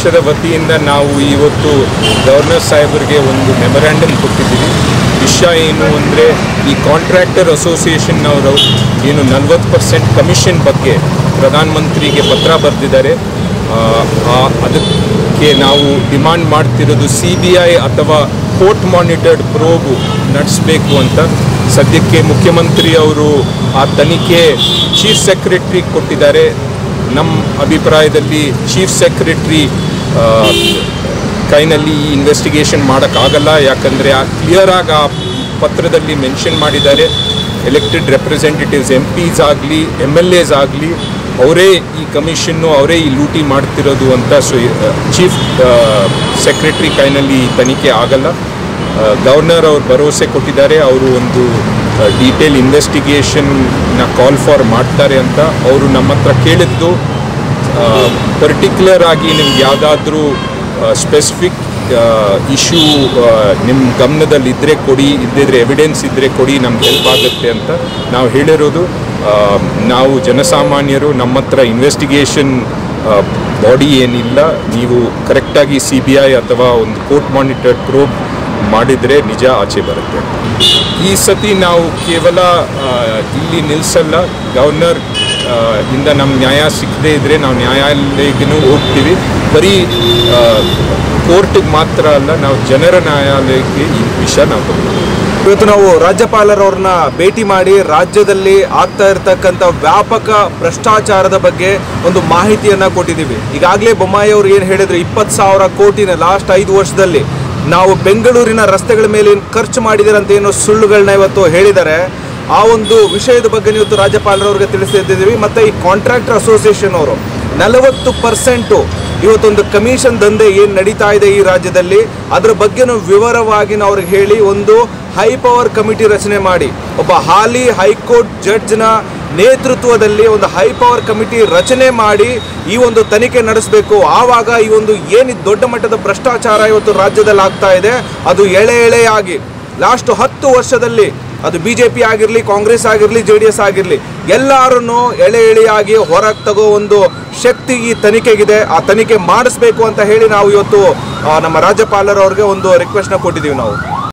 ಪಕ್ಷದ ವತಿಯಿಂದ ನಾವು ಇವತ್ತು ಗವರ್ನರ್ ಸಾಹೇಬರಿಗೆ ಒಂದು ಮೆಮೊರ್ಯಾಂಡಮ್ ಕೊಟ್ಟಿದ್ದೀವಿ. ವಿಷಯ ಏನು ಅಂದರೆ, ಈ ಕಾಂಟ್ರಾಕ್ಟರ್ ಅಸೋಸಿಯೇಷನ್ನವರು ಏನು 40% ಕಮಿಷನ್ ಬಗ್ಗೆ ಪ್ರಧಾನಮಂತ್ರಿಗೆ ಪತ್ರ ಬರೆದಿದ್ದಾರೆ. ಅದಕ್ಕೆ ನಾವು ಡಿಮಾಂಡ್ ಮಾಡ್ತಿರೋದು CBI ಅಥವಾ ಕೋರ್ಟ್ ಮಾನಿಟರ್ಡ್ ಪ್ರೋಬ್ ನಡೆಸಬೇಕು ಅಂತ. ಸದ್ಯಕ್ಕೆ ಮುಖ್ಯಮಂತ್ರಿ ಅವರು ಆ ತನಿಖೆ ಚೀಫ್ ಸೆಕ್ರೆಟರಿ ಕೊಟ್ಟಿದ್ದಾರೆ. ನಮ್ಮ ಅಭಿಪ್ರಾಯದಲ್ಲಿ ಚೀಫ್ ಸೆಕ್ರೆಟರಿ ಕೈನಲ್ಲಿ ಈ ಇನ್ವೆಸ್ಟಿಗೇಷನ್ ಮಾಡೋಕ್ಕಾಗಲ್ಲ. ಯಾಕಂದರೆ ಕ್ಲಿಯರಾಗಿ ಆ ಪತ್ರದಲ್ಲಿ ಮೆನ್ಷನ್ ಮಾಡಿದ್ದಾರೆ, ಎಲೆಕ್ಟೆಡ್ ರೆಪ್ರೆಸೆಂಟೇಟಿವ್ಸ್ MPs ಆಗಲಿ MLAs ಆಗಲಿ ಅವರೇ ಈ ಕಮಿಷನ್ನು ಅವರೇ ಈ ಲೂಟಿ ಮಾಡ್ತಿರೋದು ಅಂತ. ಸೊ ಚೀಫ್ ಸೆಕ್ರೆಟರಿ ಕೈನಲ್ಲಿ ಈ ತನಿಖೆ ಆಗಲ್ಲ. ಗವರ್ನರ್ ಅವರು ಭರವಸೆ ಕೊಟ್ಟಿದ್ದಾರೆ, ಅವರು ಒಂದು ಡೀಟೇಲ್ ಇನ್ವೆಸ್ಟಿಗೇಷನ್ನ ಕಾಲ್ ಫಾರ್ ಮಾಡ್ತಾರೆ ಅಂತ. ಅವರು ನಮ್ಮ ಹತ್ರ ಕೇಳಿದ್ದು ಪರ್ಟಿಕ್ಯುಲರ್ ಆಗಿ ನಿಮ್ಗೆ ಯಾವುದಾದ್ರೂ ಸ್ಪೆಸಿಫಿಕ್ ಇಶ್ಯೂ ನಿಮ್ಮ ಗಮನದಲ್ಲಿ ಇದ್ದರೆ ಕೊಡಿ, ಇದ್ದಿದ್ರೆ ಎವಿಡೆನ್ಸ್ ಇದ್ದರೆ ಕೊಡಿ, ನಮ್ಗೆ ಹೆಲ್ಪ್ ಆಗುತ್ತೆ ಅಂತ. ನಾವು ಹೇಳಿರೋದು, ನಾವು ಜನಸಾಮಾನ್ಯರು, ನಮ್ಮ ಹತ್ರ ಇನ್ವೆಸ್ಟಿಗೇಷನ್ ಬಾಡಿ ಏನಿಲ್ಲ, ನೀವು ಕರೆಕ್ಟಾಗಿ CBI ಅಥವಾ ಒಂದು ಕೋರ್ಟ್ ಮಾನಿಟರ್ಡ್ ಪ್ರೋಬ್ ಮಾಡಿದರೆ ನಿಜ ಆಚೆ ಬರುತ್ತೆ. ಈ ಸತಿ ನಾವು ಕೇವಲ ಇಲ್ಲಿ ನಿಲ್ಲಿಸಲ್ಲ. ಗವರ್ನರ್ ಇಂದ ನಮ್ಮ ನ್ಯಾಯ ಸಿಕ್ಕದೇ ಇದ್ದರೆ ನಾವು ನ್ಯಾಯಾಲಯಕ್ಕೂ ಹೋಗ್ತೀವಿ. ಬರೀ ಕೋರ್ಟಿಗೆ ಮಾತ್ರ ಅಲ್ಲ, ನಾವು ಜನರ ನ್ಯಾಯಾಲಯಕ್ಕೆ ಈ ವಿಷಯ ನಾವು ತಗೊಳ್ತೀವಿ. ಇವತ್ತು ನಾವು ರಾಜ್ಯಪಾಲರವ್ರನ್ನ ಭೇಟಿ ಮಾಡಿ ರಾಜ್ಯದಲ್ಲಿ ಆಗ್ತಾ ಇರತಕ್ಕಂಥ ವ್ಯಾಪಕ ಭ್ರಷ್ಟಾಚಾರದ ಬಗ್ಗೆ ಒಂದು ಮಾಹಿತಿಯನ್ನು ಕೊಟ್ಟಿದ್ದೀವಿ. ಈಗಾಗಲೇ ಬೊಮ್ಮಾಯಿ ಅವರು ಏನು ಹೇಳಿದ್ರು, 20,000 ಕೋಟಿನ ಲಾಸ್ಟ್ 5 ವರ್ಷದಲ್ಲಿ ನಾವು ಬೆಂಗಳೂರಿನ ರಸ್ತೆಗಳ ಮೇಲೆ ಏನು ಖರ್ಚು ಮಾಡಿದ್ದಾರೆ ಅಂತ ಏನೋ ಸುಳ್ಳುಗಳನ್ನ ಇವತ್ತು ಹೇಳಿದ್ದಾರೆ. ಆ ಒಂದು ವಿಷಯದ ಬಗ್ಗೆ ಇವತ್ತು ರಾಜ್ಯಪಾಲರವ್ರಿಗೆ ತಿಳಿಸಿದ್ದೀವಿ. ಮತ್ತು ಈ ಕಾಂಟ್ರಾಕ್ಟರ್ ಅಸೋಸಿಯೇಷನ್ ಅವರು 40% ಇವತ್ತೊಂದು ಕಮಿಷನ್ ದಂಧೆ ಏನು ನಡೀತಾ ಇದೆ ಈ ರಾಜ್ಯದಲ್ಲಿ, ಅದರ ಬಗ್ಗೆನೂ ವಿವರವಾಗಿ ಅವ್ರಿಗೆ ಹೇಳಿ ಒಂದು ಹೈ ಪವರ್ ಕಮಿಟಿ ರಚನೆ ಮಾಡಿ, ಒಬ್ಬ ಹಾಲಿ ಹೈಕೋರ್ಟ್ ಜಡ್ಜ್ನ ನೇತೃತ್ವದಲ್ಲಿ ಒಂದು ಹೈ ಪವರ್ ಕಮಿಟಿ ರಚನೆ ಮಾಡಿ ಈ ಒಂದು ತನಿಖೆ ನಡೆಸಬೇಕು. ಆವಾಗ ಈ ಒಂದು ಏನು ದೊಡ್ಡ ಮಟ್ಟದ ಭ್ರಷ್ಟಾಚಾರ ಇವತ್ತು ರಾಜ್ಯದಲ್ಲಿ ಆಗ್ತಾ ಇದೆ, ಅದು ಎಳೆಯಾಗಿ ಲಾಸ್ಟ್ 10 ವರ್ಷದಲ್ಲಿ ಅದು BJP ಆಗಿರಲಿ, ಕಾಂಗ್ರೆಸ್ ಆಗಿರಲಿ, JDS ಆಗಿರಲಿ, ಎಲ್ಲರೂ ಎಳೆಯಾಗಿ ಹೊರಗೆ ತಗೋ ಒಂದು ಶಕ್ತಿ ಈ ತನಿಖೆಗಿದೆ. ಆ ತನಿಖೆ ಮಾಡಿಸ್ಬೇಕು ಅಂತ ಹೇಳಿ ನಾವು ಇವತ್ತು ನಮ್ಮ ರಾಜ್ಯಪಾಲರವ್ರಿಗೆ ಒಂದು ರಿಕ್ವೆಸ್ಟ್ನ ಕೊಟ್ಟಿದ್ದೀವಿ ನಾವು.